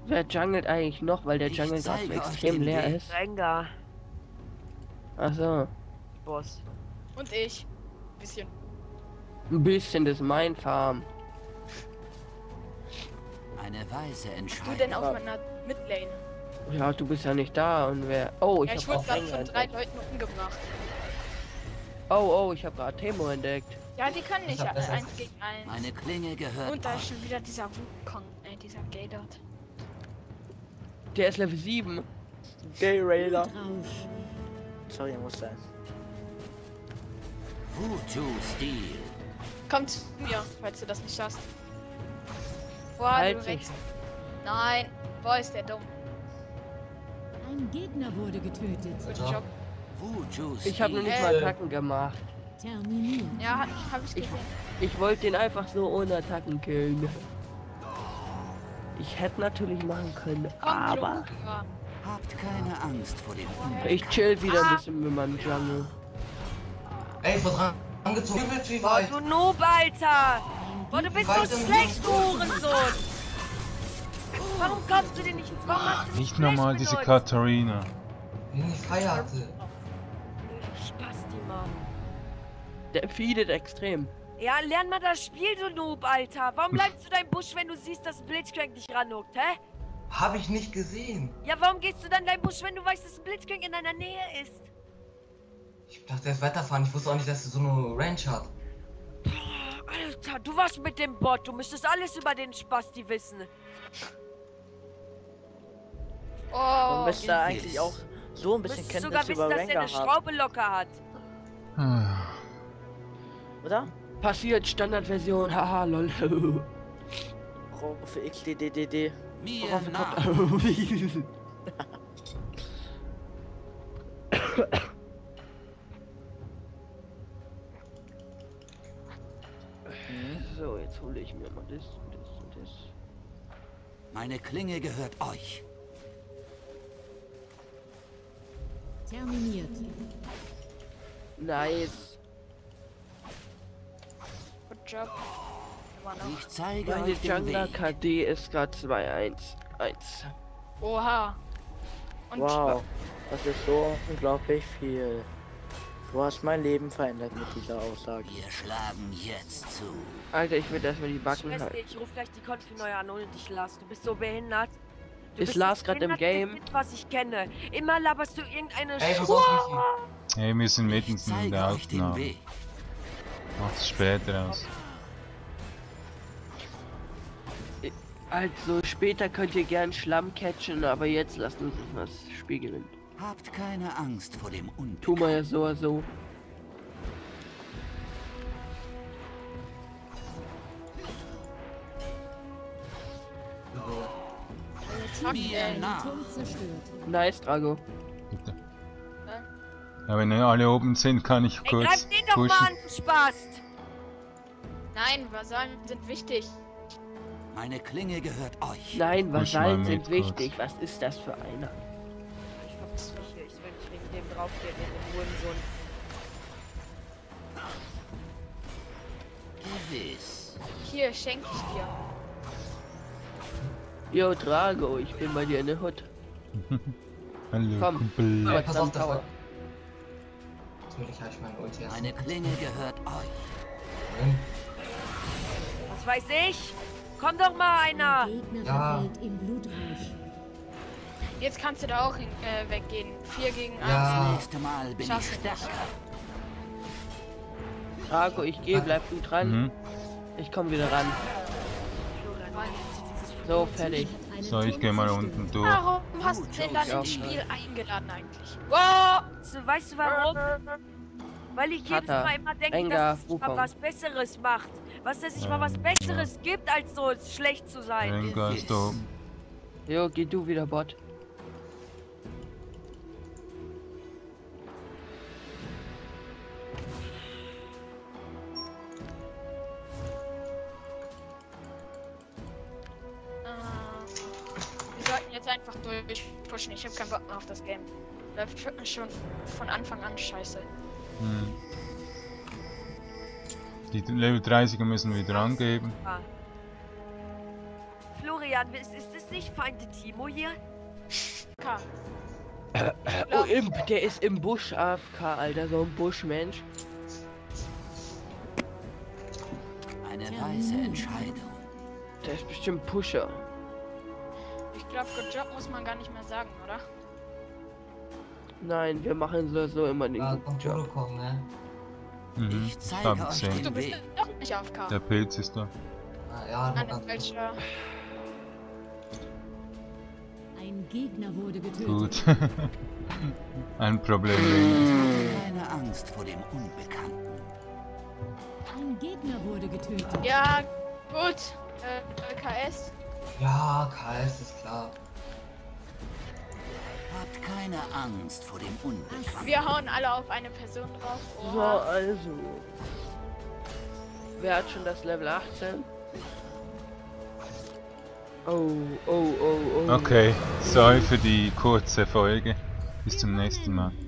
Wer jungelt eigentlich noch, weil der Jungle gerade so extrem leer ist? Rengar. Achso. Boss. Und ich. Bisschen. Ein bisschen, das ist mein Farm. Eine weise Du Entscheidung. denn auf meiner Midlane? Ja, du bist ja nicht da und wer... Oh, Ja, ich ich hab wurde auch gerade Rengar von 3 entdeckt. Leuten umgebracht. Oh, ich habe gerade Temo entdeckt. Ja, die können nicht hab das 1 gegen 1. Meine Klinge gehört Und da ist euch. schon wieder dieser Wukong, dieser Gaydot. Der ist Level 7. Gay Raider. Blutrausch. Sorry, muss sein. Wuju-Stil. Komm zu mir, falls du das nicht schaffst. Boah, Halt du dich. wächst. Nein, boah, ist der dumm. Ein Gegner wurde getötet. Guten Ja. Job. Wuju-Stil. Ich habe noch nicht mal Attacken gemacht. Terminiert. Ja, hab ich gesehen. Ich wollte den einfach so ohne Attacken killen. Ich hätte natürlich machen können, Komm, aber ja. Habt keine Angst vor dem Unglück. ich chill wieder ein bisschen mit meinem Jungle. Ey, ich wurde angezogen. Wie Boah, weit? du Noob, Alter! Boah, du bist so schlecht, du Hurensohn! Warum kommst du dir nicht? Warum hast du Nicht nochmal diese benutzt? Katharina. Wenn ich frei hatte. Spasti, Mann. Der feedet extrem. Ja, lern mal das Spiel, du Noob, Alter. Warum bleibst du da im Busch, wenn du siehst, dass ein Blitzcrank dich ranhuckt, hä? Hab ich nicht gesehen. Ja, warum gehst du dann in deinen Busch, wenn du weißt, dass ein Blitzcrank in deiner Nähe ist? Ich dachte erst weiterfahren. Ich wusste auch nicht, dass er so eine Range hat. Alter, du warst mit dem Bot. Du müsstest alles über den Spasti wissen. Man Oh, müsste eigentlich auch so ein Du bisschen müsstest sogar Kenntnis wissen, über dass er Rengar eine haben, Schraube locker hat. oder? Passiert, Standardversion, haha, lol. Profe XDDDD. Mir nach. So, jetzt hole ich mir mal das und das und das. Meine Klinge gehört euch. Terminiert. Nice. good job. Immer noch. Ich zeige Meine euch den Jungler Weg. KD ist gerade 2-1. Oha. Und Wow, das ist so unglaublich viel. Du hast mein Leben verändert mit dieser Aussage. Wir schlagen jetzt zu. Alter, ich will erstmal die Backen Schwester, halten. ich ruf gleich die Konfi neu an und dich Lars. Du bist so behindert. Du Ist bist Lars das gerade im behinderte Game? Kind, was ich kenne. Immer laberst du irgendeine Ey, Sch pass auf, Michi. Hey, wir sind Ich mittendrin in zeige der euch den Aufnahme. Weg. Macht's später aus. Also später könnt ihr gern Schlamm catchen, aber jetzt lasst uns das Spiel gewinnen. Habt keine Angst vor dem Unglück. Tu mal ja so oder so. Mir nach. Turm zerstört. Nice, Drago. Bitte. Ja, wenn alle oben sind, kann ich Ey, kurz greif den doch mal pushen. an, du Spaß! nein, Vasallen sind wichtig. Meine Klinge gehört euch. Nein, Push mal Vasallen mit, sind wichtig. Was ist das für einer? Ich verpiss mich hier. Ich will nicht wegen dem draufgehen, den Hurensohn. Gewiss. Hier, schenke ich dir. Yo, Drago, ich bin bei dir in der Hut. Hallo, Komm. Kumpel. Ey, pass auf, das Tower. war. Natürlich habe ich meine Ulti erst. Meine Klinge gehört euch. Nein. Was weiß ich? Komm doch mal einer! Ein Gegner Ja. verfällt im Blutrausch. Jetzt kannst du da auch weggehen. 4 gegen 1. Ja. Das nächste Mal bin ich Schaffst du stärker. Drago, ich gehe, bleib du dran. Mhm. Ich komm wieder ran. So, fertig. Einen So, ich Turm gehe mal zerstört. unten durch. Warum hast du denn dann Ja. ins Spiel eingeladen eigentlich? Wow! Weißt du warum? Weil ich jedes Vater, Mal immer denke, Rengar, dass es sich mal Wukong. was Besseres macht. Was, dass es mal was Besseres gibt, als so schlecht zu sein. Rengar ist da oben. Jo, geh du wieder Bot. Wir sollten jetzt einfach durchpushen. Ich habe keinen Bock mehr auf das Game. Läuft schon von Anfang an scheiße. Hm. Die Level 30er müssen wieder angeben. Flori, Florian, ist das nicht Feinde Timo hier? K. Oh, Imp, der ist im Busch AFK, Alter, so ein Buschmensch. Eine weise Entscheidung. Der ist bestimmt Pusher. Ich glaube, Good Job muss man gar nicht mehr sagen, oder? Nein, wir machen so immer den Da guten kommt Job. Vodacom, ne? Mhm. Ich Ich zeige hab euch gesehen. Du den bist Weg. doch nicht AFK. Der Pilz ist da. Ah, ja, Nein, noch welcher? Ein Gegner wurde getötet. Gut. Ein Problem weniger. Keine Angst vor dem Unbekannten. Ein Gegner wurde getötet. Ja, gut. KS. Ja, KS ist klar. Habt keine Angst vor dem Unbekannten. Wir hauen alle auf eine Person drauf. So, Oh. also. Wer hat schon das Level 18? Oh. Okay, sorry für die kurze Folge. Bis zum nächsten Mal.